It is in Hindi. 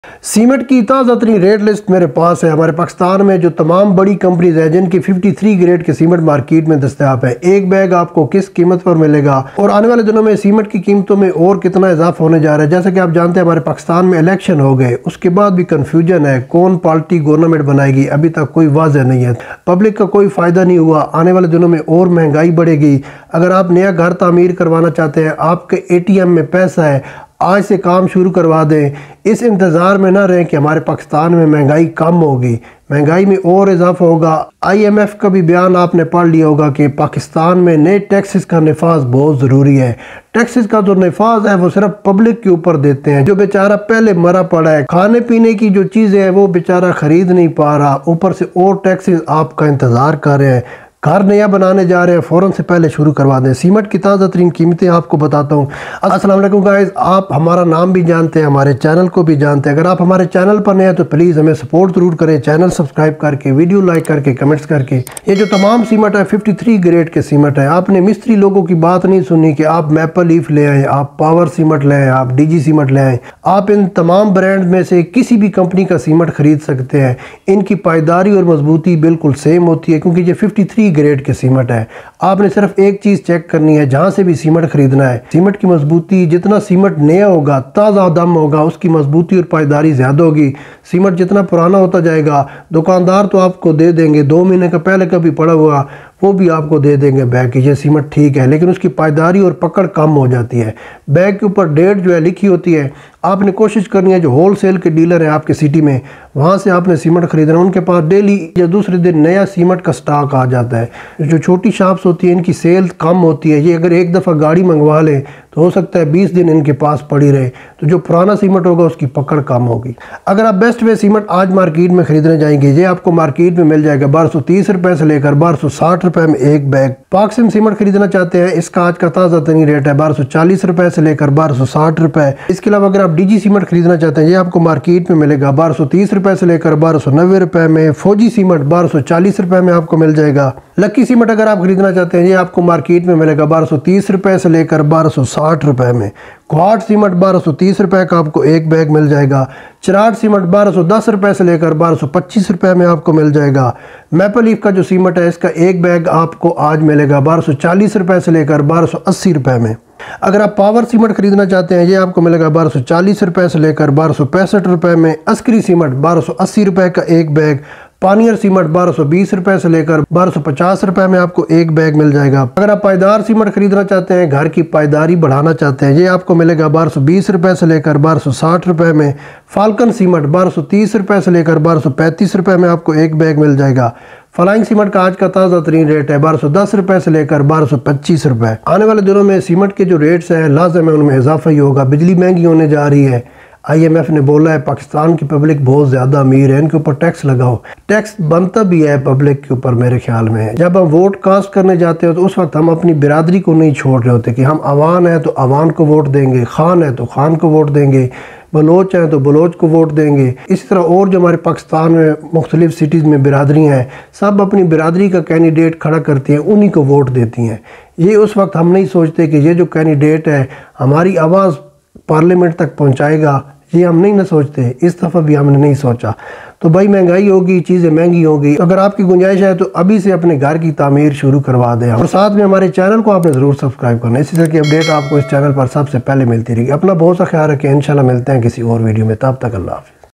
सीमेंट की ताज़ा तरीन रेट लिस्ट मेरे पास है। हमारे पाकिस्तान में जो तमाम बड़ी कंपनीज हैं जिनकी 53 ग्रेड के सीमेंट मार्केट में दस्तयाब है, एक बैग आपको किस कीमत पर मिलेगा और आने वाले दिनों में सीमेंट की कीमतों में और कितना इजाफा होने जा रहा है। जैसा कि आप जानते हैं हमारे पाकिस्तान में इलेक्शन हो गए, उसके बाद भी कन्फ्यूजन है कौन पार्टी गवर्नमेंट बनाएगी, अभी तक कोई वाज़ह नहीं है। पब्लिक का कोई फ़ायदा नहीं हुआ, आने वाले दिनों में और महंगाई बढ़ेगी। अगर आप नया घर तामीर करवाना चाहते हैं, आपके ATM में पैसा है, आज से काम शुरू करवा दें। इस इंतज़ार में ना रहें कि हमारे पाकिस्तान में महंगाई कम होगी, महंगाई में और इजाफा होगा। IMF का भी बयान आपने पढ़ लिया होगा कि पाकिस्तान में नए टैक्सेस का नफाज बहुत ज़रूरी है। टैक्सेस का जो नफाज है वो सिर्फ पब्लिक के ऊपर देते हैं, जो बेचारा पहले मरा पड़ा है, खाने पीने की जो चीज़ें हैं वो बेचारा ख़रीद नहीं पा रहा, ऊपर से और टैक्सेस आपका इंतज़ार कर रहे हैं। घर नया बनाने जा रहे हैं, फ़ौरन से पहले शुरू करवा दें। सीमेंट की ताज़ा तरीन कीमतें आपको बताता हूँ। अस्सलाम वालेकुम गाइस, आप हमारा नाम भी जानते हैं, हमारे चैनल को भी जानते हैं। अगर आप हमारे चैनल पर नए हैं तो प्लीज़ हमें सपोर्ट ज़रूर करें, चैनल सब्सक्राइब करके, वीडियो लाइक करके, कमेंट्स करके। ये जो तमाम सीमेंट है 53 ग्रेड के सीमेंट है। आपने मिस्त्री लोगों की बात नहीं सुनी कि आप मैपल लीफ ले आएँ, आप पावर सीमेंट ले आएँ, आप DG सीमेंट ले आएँ। आप इन तमाम ब्रांड में से किसी भी कंपनी का सीमेंट खरीद सकते हैं। इनकी पायदारी और मजबूती बिल्कुल सेम होती है, क्योंकि ये 53 ग्रेड के सीमेंट है। आपने सिर्फ एक चीज़ चेक करनी है, जहां से भी सीमेंट खरीदना है, सीमेंट की मजबूती, जितना सीमेंट नया होगा, ताज़ा दम होगा, उसकी मजबूती और पायदारी ज़्यादा होगी। सीमेंट जितना पुराना होता जाएगा, दुकानदार तो आपको दे देंगे 2 महीने का पहले का भी पड़ा हुआ वो भी आपको दे देंगे बैग की, ये सीमेंट ठीक है, लेकिन उसकी पायदारी और पकड़ कम हो जाती है। बैग के ऊपर डेट जो है लिखी होती है। आपने कोशिश करनी है जो होलसेल के डीलर हैं आपके सिटी में, वहाँ से आपने सीमेंट खरीदना। उनके पास डेली या दूसरे दिन नया सीमेंट का स्टॉक आ जाता है। जो छोटी शॉप्स होती है इनकी सेल कम होती है, ये अगर एक दफ़ा गाड़ी मंगवा लें तो हो सकता है 20 दिन इनके पास पड़ी रहे। तो जो पुराना सीमेंट होगा उसकी पकड़ कम होगी। अगर आप बेस्ट वे सीमेंट आज मार्केट में खरीदने जाएंगे, ये आपको मार्केट में मिल जाएगा 1230 रुपये से लेकर 1260 रुपये में एक बैग। पाकसिम सीमेंट खरीदना चाहते हैं, इसका आज का ताज़ा तरीन रेट है 1240 रुपये से लेकर 1260 रुपये। इसके अलावा अगर आप DG सीमेंट खरीदना चाहते हैं, ये आपको मार्केट में मिलेगा 1230 रुपये से लेकर 1290 रुपये में। फौजी सीमेंट 1240 रुपये में आपको मिल जाएगा। लकी सीमेंट अगर आप खरीदना चाहते हैं, ये आपको मार्केट में मिलेगा 1230 रुपये से लेकर 1260 रुपये में। क्वाड सीमेंट 1230 रुपये का आपको एक बैग मिल जाएगा। चिराट सीमेंट 1210 रुपये से लेकर 1225 रुपये में आपको मिल जाएगा। मैपल लीफ का जो सीमेंट है, इसका एक बैग आपको आज मिलेगा 1240 रुपये से लेकर 1280 रुपये में। अगर आप पावर सीमेंट खरीदना चाहते हैं, ये आपको मिलेगा 1240 रुपये से लेकर 1265 रुपये में। अस्करी सीमेंट 1280 रुपये का एक बैग। पानियर सीमेंट 1220 रुपये से लेकर 1250 रुपये में आपको एक बैग मिल जाएगा। अगर आप पायदार सीमेंट खरीदना चाहते हैं, घर की पायदारी बढ़ाना चाहते हैं, ये आपको मिलेगा 1220 रुपये से लेकर 1260 रुपये में। फाल्कन सीमेंट 1230 रुपये से लेकर 1235 रुपये में आपको एक बैग मिल जाएगा। फ्लाइंग सीमेंट का आज का ताज़ा तरीन रेट है 1210 रुपये से लेकर 1225 रुपये। आने वाले दिनों में सीमेंट के जो रेट्स हैं लाज़िम है उनमें इजाफा ही होगा। बिजली महंगी होने जा रही है। IMF ने बोला है पाकिस्तान की पब्लिक बहुत ज़्यादा अमीर है, इनके ऊपर टैक्स लगाओ। टैक्स बनता भी है पब्लिक के ऊपर, मेरे ख्याल में। जब हम वोट कास्ट करने जाते हो तो उस वक्त हम अपनी बिरादरी को नहीं छोड़ रहे होते कि हम अवान है तो अवान को वोट देंगे, खान है तो खान को वोट देंगे, बलोच हैं तो बलोच को वोट देंगे। इसी तरह और जो हमारे पाकिस्तान में मुख्तलिफ सिटीज़ में बिरादरी हैं, सब अपनी बिरादरी का कैंडिडेट खड़ा करती हैं, उन्हीं को वोट देती हैं। ये उस वक्त हम नहीं सोचते कि ये जो कैंडिडेट है हमारी आवाज़ पार्लियामेंट तक पहुंचाएगा, ये हम नहीं ना सोचते। इस दफ़ा भी हमने नहीं सोचा। तो भाई महंगाई होगी, चीज़ें महंगी होगी। अगर आपकी गुंजाइश है तो अभी से अपने घर की तामीर शुरू करवा दें, और साथ में हमारे चैनल को आपने ज़रूर सब्सक्राइब करना है। इसी तरह की अपडेट आपको इस चैनल पर सबसे पहले मिलती रहेगी। अपना बहुत सा ख्याल रखें। इंशाल्लाह मिलते हैं किसी और वीडियो में, तब तक अल्लाह हाफ़िज़।